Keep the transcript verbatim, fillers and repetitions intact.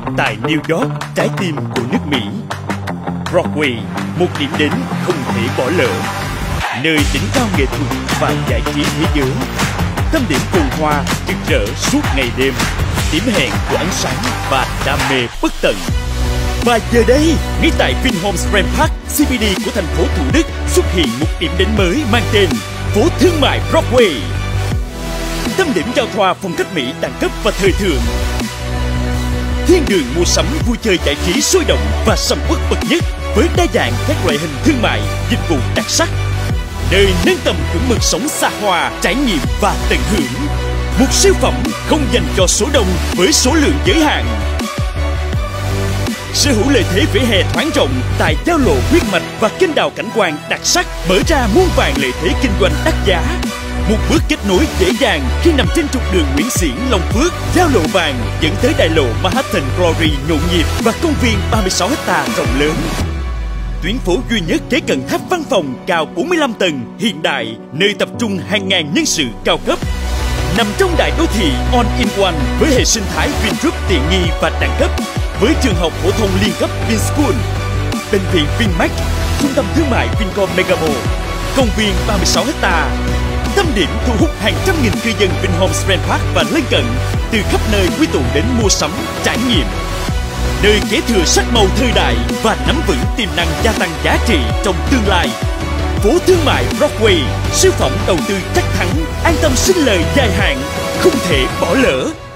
tại New York, trái tim của nước Mỹ. Broadway, một điểm đến không thể bỏ lỡ, nơi đỉnh cao nghệ thuật và giải trí thế giới. Tâm điểm phồn hoa rực rỡ suốt ngày đêm, điểm hẹn của ánh sáng và đam mê bất tận. Và giờ đây, ngay tại Vinhomes Grand Park, xê bê đê của thành phố Thủ Đức xuất hiện một điểm đến mới mang tên phố thương mại Broadway. Tâm điểm giao thoa phong cách Mỹ đẳng cấp và thời thượng. Thiên đường mua sắm vui chơi giải trí sôi động và sầm uất bậc nhất với đa dạng các loại hình thương mại, dịch vụ đặc sắc. Nơi nâng tầm chuẩn mực sống xa hoa, trải nghiệm và tận hưởng. Một siêu phẩm không dành cho số đông với số lượng giới hạn. Sở hữu lợi thế vỉa hè thoáng rộng tại giao lộ huyết mạch và kênh đào cảnh quan đặc sắc, mở ra muôn vàn lợi thế kinh doanh đắt giá. Một bước kết nối dễ dàng khi nằm trên trục đường Nguyễn Xiển, Long Phước, giao lộ vàng dẫn tới đại lộ Manhattan Glory nhộn nhịp và công viên ba mươi sáu héc ta rộng lớn. Tuyến phố duy nhất kế cận tháp văn phòng cao bốn mươi lăm tầng hiện đại, nơi tập trung hàng ngàn nhân sự cao cấp. Nằm trong đại đô thị all in one với hệ sinh thái Vingroup tiện nghi và đẳng cấp, với trường học phổ thông liên cấp Vinschool, bệnh viện Vinmec, trung tâm thương mại Vincom Megamo, công viên ba mươi sáu héc ta. Tâm điểm thu hút hàng trăm nghìn cư dân Vinhomes Grand Park và lân cận từ khắp nơi quy tụ đến mua sắm, trải nghiệm. Nơi kế thừa sắc màu thời đại và nắm vững tiềm năng gia tăng giá trị trong tương lai. Phố thương mại Broadway, siêu phẩm đầu tư chắc thắng, an tâm sinh lời dài hạn, không thể bỏ lỡ.